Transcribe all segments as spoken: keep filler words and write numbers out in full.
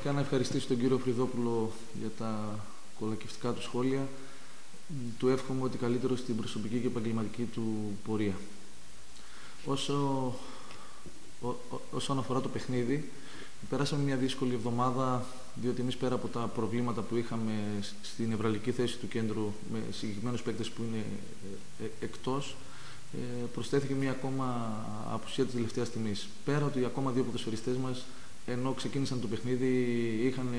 αρχικά να ευχαριστήσω τον κύριο Φρυδόπουλο για τα κολακευτικά του σχόλια. Του εύχομαι ότι καλύτερο στην προσωπική και επαγγελματική του πορεία. Όσο, ό, ό, όσον αφορά το παιχνίδι, περάσαμε μια δύσκολη εβδομάδα, διότι εμείς πέρα από τα προβλήματα που είχαμε στην νευραλική θέση του κέντρου με συγκεκριμένους παίκτες που είναι ε, εκτός, ε, προσθέθηκε μια ακόμα απουσία της τελευταίας στιγμής. Πέρα ότι ακόμα δύο ποδοσφαιριστές μας, ενώ ξεκίνησαν το παιχνίδι, είχαν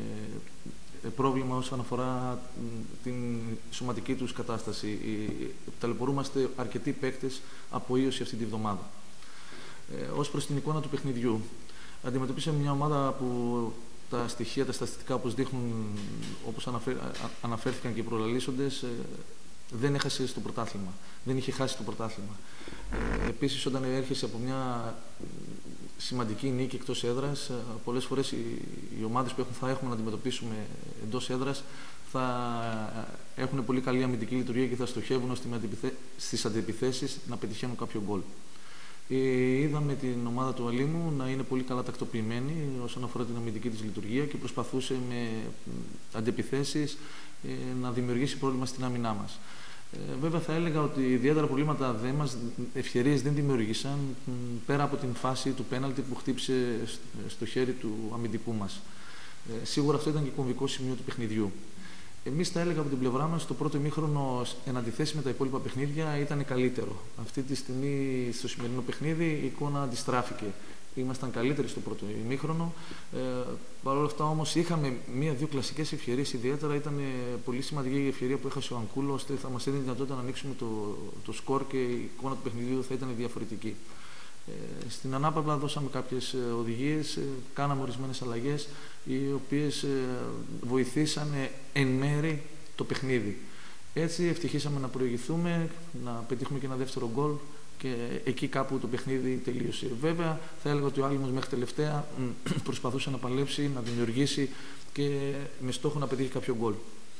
ε, πρόβλημα όσον αφορά την σωματική τους κατάσταση. Ταλαιπωρούμαστε αρκετοί παίκτες από ίωση αυτή τη βδομάδα. Ε, ως προς την εικόνα του παιχνιδιού, αντιμετωπίσαμε μια ομάδα που τα στοιχεία, τα στατιστικά όπως δείχνουν, όπως αναφέρ, αναφέρθηκαν και οι προλαλήσοντες, ε, δεν έχασε στο πρωτάθλημα. Δεν είχε χάσει το πρωτάθλημα. Ε, επίσης, όταν έρχεσαι από μια σημαντική νίκη εκτός έδρας, πολλές φορές οι, οι ομάδες που έχουν, θα έχουμε να αντιμετωπίσουμε εντός έδρας θα έχουν πολύ καλή αμυντική λειτουργία και θα στοχεύουν στις αντιπιθέσεις να πετυχαίνουν κάποιο γκολ. Ε, είδαμε την ομάδα του Αλήμου να είναι πολύ καλά τακτοποιημένη όσον αφορά την αμυντική της λειτουργία και προσπαθούσε με αντιπιθέσεις ε, να δημιουργήσει πρόβλημα στην άμυνά μας. Ε, βέβαια θα έλεγα ότι ιδιαίτερα προβλήματα δεν μας, ευκαιρίες δεν δημιουργήσαν πέρα από την φάση του πέναλτι που χτύπησε στο χέρι του αμυντικού μας. Ε, σίγουρα αυτό ήταν και κομβικό σημείο του παιχνιδιού. Εμείς θα έλεγα από την πλευρά μας το πρώτο ημίχρονο εν αντιθέσει με τα υπόλοιπα παιχνίδια ήταν καλύτερο. Αυτή τη στιγμή στο σημερινό παιχνίδι η εικόνα αντιστράφηκε. Ήμασταν καλύτεροι στο πρώτο ημίχρονο. Ε, Παρ' όλα αυτά όμως είχαμε μία-δύο κλασικές ευκαιρίες. Ιδιαίτερα ήταν πολύ σημαντική η ευκαιρία που έχασε ο Ανκούλο, ώστε θα μας έδινε δυνατότητα να ανοίξουμε το, το σκορ και η εικόνα του παιχνιδιού θα ήταν διαφορετική. Ε, στην ανάπαυλα δώσαμε κάποιες οδηγίες, ε, κάναμε ορισμένες αλλαγές, οι οποίες ε, βοηθήσαν εν μέρη το παιχνίδι. Έτσι ευτυχήσαμε να προηγηθούμε, να πετύχουμε και ένα δεύτερο γκολ και εκεί κάπου το παιχνίδι τελείωσε. Βέβαια, θα έλεγα ότι ο Άλυμος μέχρι τελευταία προσπαθούσε να παλέψει, να δημιουργήσει και με στόχο να πετύχει κάποιο γκολ.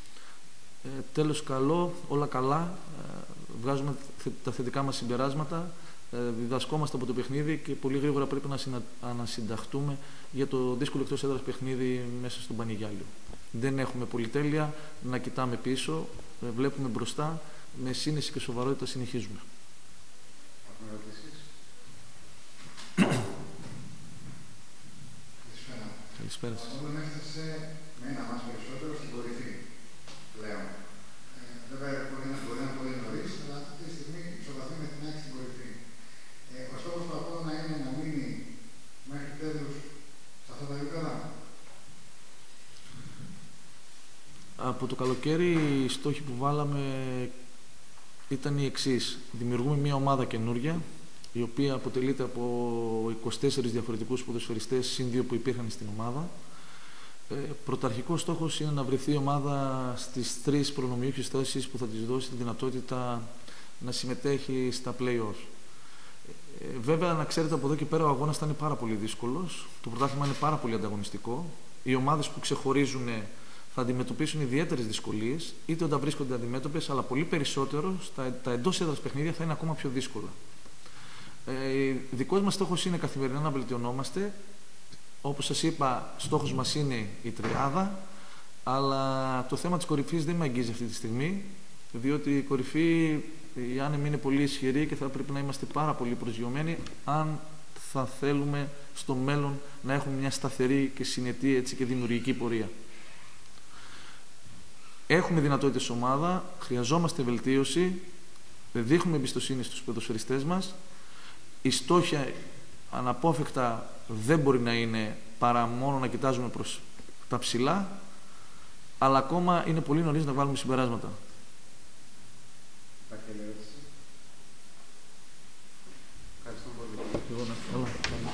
Ε, τέλος, καλό, όλα καλά, ε, βγάζουμε τα θετικά μας συμπεράσματα, ε, διδασκόμαστε από το παιχνίδι και πολύ γρήγορα πρέπει να συνα... ανασυνταχτούμε για το δύσκολο εκτός έδρας παιχνίδι μέσα στον Πανηγιάλιο. Δεν έχουμε πολυτέλεια να κοιτάμε πίσω, ε, βλέπουμε μπροστά, με σύνεση και σοβαρότητα συνεχίζουμε. Καλησπέρα σας. Ο Όλων έφτασε με ένα μας περισσότερο στην κορυφή πλέον. Ε, βέβαια μπορεί να μπορεί να είναι πολύ νωρίς, αλλά αυτή τη στιγμή ισοβαθεί με την άκρη στην κορυφή. Ε, ο στόχος του Απόλλωνα είναι να μείνει μέχρι τέλους σε αυτά τα επίπεδα. Από το καλοκαίρι οι στόχοι που βάλαμε ήταν οι εξής. Δημιουργούμε μια ομάδα καινούρια, η οποία αποτελείται από είκοσι τέσσερις διαφορετικούς ποδοσφαιριστές, συν δύο που υπήρχαν στην ομάδα. Ε, πρωταρχικός στόχος είναι να βρεθεί η ομάδα στις τρεις προνομιούχες θέσεις που θα της δώσει τη δυνατότητα να συμμετέχει στα play-offs. Ε, βέβαια, να ξέρετε, από εδώ και πέρα ο αγώνας θα είναι πάρα πολύ δύσκολος. Το πρωτάθλημα είναι πάρα πολύ ανταγωνιστικό. Οι ομάδες που ξεχωρίζουν θα αντιμετωπίσουν ιδιαίτερες δυσκολίες, είτε όταν βρίσκονται αντιμέτωπες, αλλά πολύ περισσότερο στα, τα εντός έδρας παιχνίδια θα είναι ακόμα πιο δύσκολα. Ε, δικός μας στόχος είναι καθημερινά να βελτιωνόμαστε. Όπως σας είπα, στόχος μας είναι η τριάδα, αλλά το θέμα της κορυφής δεν με αγγίζει αυτή τη στιγμή, διότι η κορυφή, η άνεμη είναι πολύ ισχυρή και θα πρέπει να είμαστε πάρα πολύ προσγειωμένοι αν θα θέλουμε στο μέλλον να έχουμε μια σταθερή και συνετή, έτσι, και δημιουργική πορεία. Έχουμε δυνατότητες ομάδα, χρειαζόμαστε βελτίωση, δείχνουμε εμπιστοσύνη στους ποδοσφαιριστές μας. Η στόχη αναπόφευκτα δεν μπορεί να είναι παρά μόνο να κοιτάζουμε προς τα ψηλά, αλλά ακόμα είναι πολύ νωρίς να βάλουμε συμπεράσματα. Υπάρχει άλλη ερώτηση? Ευχαριστώ πολύ.